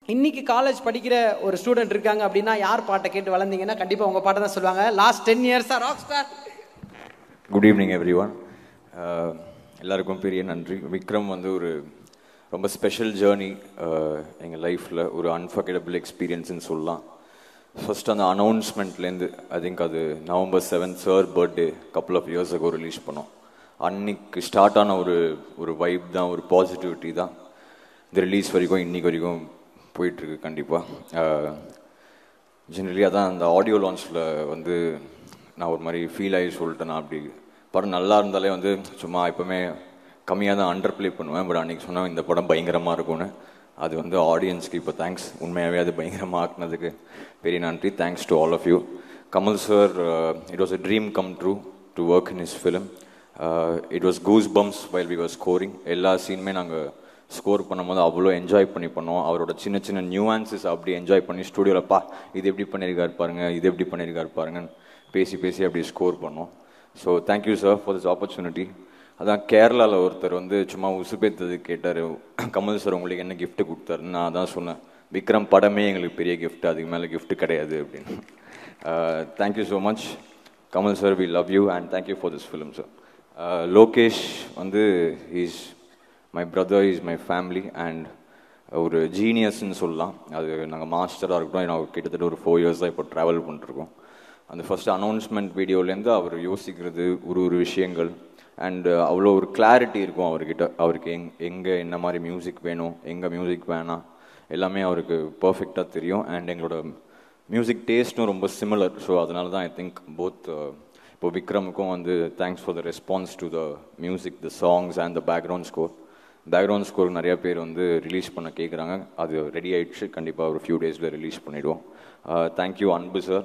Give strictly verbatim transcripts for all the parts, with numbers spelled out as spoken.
இன்னைக்கு காலேஜ் படிக்கிற ஒரு ஸ்டூடெண்ட் இருக்காங்க அப்படின்னா யார் பாட்டை கேட்டு வளர்ந்தீங்கன்னா கண்டிப்பாக உங்கள் பாட்டை தான் சொல்லுவாங்க. லாஸ்ட் டென் இயர்ஸாக rock star. Good evening everyone. எல்லாருக்கும் பெரிய நன்றி. விக்ரம் வந்து ஒரு ரொம்ப ஸ்பெஷல் ஜேர்னி எங்கள் லைஃப்பில், ஒரு அன்ஃபர்கெட்டபிள் எக்ஸ்பீரியன்ஸ்னு சொல்லலாம். ஃபர்ஸ்ட் அந்த அனௌன்ஸ்மெண்ட்லேருந்து ஐ திங்க் அது November seventh sir birthday couple of years ago release பண்ணோம். அன்னைக்கு ஸ்டார்ட் ஆன ஒரு ஒரு வைப் தான், ஒரு பாசிட்டிவிட்டி தான் இந்த ரிலீஸ் வரைக்கும் இன்னைக்கு வரைக்கும் போயிட்டுருக்கு. கண்டிப்பாக ஜென்ரலி அதான் அந்த ஆடியோ லான்ச்சில் வந்து நான் ஒரு மாதிரி ஃபீல் ஆகி சொல்லிட்டேன். நான் அப்படி படம் நல்லா இருந்தாலே வந்து சும்மா எப்போவுமே கம்மியாக தான் அண்டர் ப்ளே பண்ணுவேன். பட் அன்றைக்கி சொன்னால் இந்த படம் பயங்கரமாக இருக்கும்னு. அது வந்து ஆடியன்ஸ்க்கு இப்போ தேங்க்ஸ், உண்மையாகவே அது பயங்கரமாக ஆக்குனதுக்கு பெரிய நன்றி. Thanks to all of you. Kamal sir, it was a dream come true to work in his film. It was goose bumps while we were scoring. எல்லா சீனுமே நாங்கள் ஸ்கோர் பண்ணும்போது அவ்வளோ என்ஜாய் பண்ணி பண்ணோம். அவரோட சின்ன சின்ன நியூஆன்சஸ் அப்படி என்ஜாய் பண்ணி ஸ்டூடியோவில் பா இது எப்படி பண்ணியிருக்காரு பாருங்க, இது எப்படி பண்ணியிருக்காரு பாருங்கன்னு பேசி பேசி அப்படி ஸ்கோர் பண்ணோம். So thank you sir for this opportunity. அதான் கேரளாவில் ஒருத்தர் வந்து சும்மா உசுப்பேத்தது கேட்டார், கமல் சார் உங்களுக்கு என்ன கிஃப்ட் கொடுத்தாருன்னு. நான் அதான் சொன்னேன், விக்ரம் படமே எங்களுக்கு பெரிய கிஃப்ட், அதுக்கு மேலே கிஃப்ட் கிடையாது அப்படின்னு. Thank you so much Kamal sir, we love you and thank you for this film sir. Lokesh வந்து is my brother, is my family and ஒரு ஜீனியஸ்ன்னு சொல்லலாம். அது நாங்கள் மாஸ்டராக இருக்கட்டும், நான் கிட்டத்தட்ட ஒரு ஃபோர் இயர்ஸ் தான் இப்போ ட்ராவல் பண்ணிட்டுருக்கோம். அந்த ஃபஸ்ட்டு அனௌன்ஸ்மெண்ட் வீடியோலேருந்து அவர் யோசிக்கிறது ஒரு ஒரு விஷயங்கள் அண்டு அவ்வளோ ஒரு கிளாரிட்டி இருக்கும் அவர்கிட்ட. அவருக்கு எங் எங்கே என்ன மாதிரி மியூசிக் வேணும், எங்கே மியூசிக் வேணாம், எல்லாமே அவருக்கு பர்ஃபெக்டாக தெரியும். அண்ட் எங்களோட மியூசிக் டேஸ்ட்டும் ரொம்ப சிமிலர். ஸோ அதனால தான் ஐ திங்க் போத் இப்போ விக்ரமுக்கும் வந்து thanks for the response to the music, the songs and the background score. Background score நிறையா பேர் வந்து ரிலீஸ் பண்ண கேட்குறாங்க. அது ரெடி ஆகிடுச்சு, கண்டிப்பாக ஒரு ஃபியூ டேஸில் ரிலீஸ் பண்ணிவிடுவோம். Thank you Anbu sir,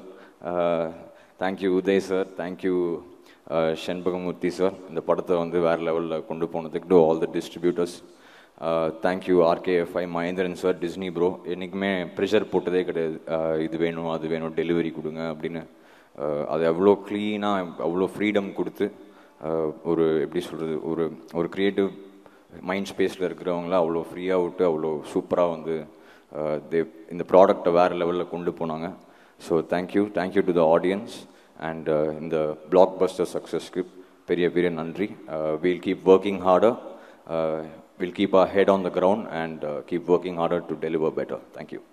thank you Uday sir, thank you Shanbagamoorthy sir. இந்த படத்தை வந்து வேறு லெவலில் கொண்டு போனதுக்கு to all the distributors. Thank you RKFI Mahendran sir, Disney bro. என்றைக்குமே ப்ரெஷர் போட்டதே கிடையாது, இது வேணும் அது வேணும் டெலிவரி கொடுங்க அப்படின்னு. அது அவ்வளோ க்ளீனாக அவ்வளோ ஃப்ரீடம் கொடுத்து ஒரு எப்படி சொல்கிறது, ஒரு ஒரு க்ரியேட்டிவ் மைண்ட் ஸ்பேஸில் இருக்கிறவங்கள அவ்வளோ ஃப்ரீயாக விட்டு அவ்வளோ சூப்பராக வந்து தே இந்த ப்ராடக்டை வேறு லெவலில் கொண்டு போனாங்க. So thank you thank you to the audience and இந்த பிளாக் பஸ்டர் சக்ஸஸ்க்கு பெரிய பெரிய நன்றி. We'll keep working harder, will keep our head on the ground and keep working harder to deliver better. Thank you.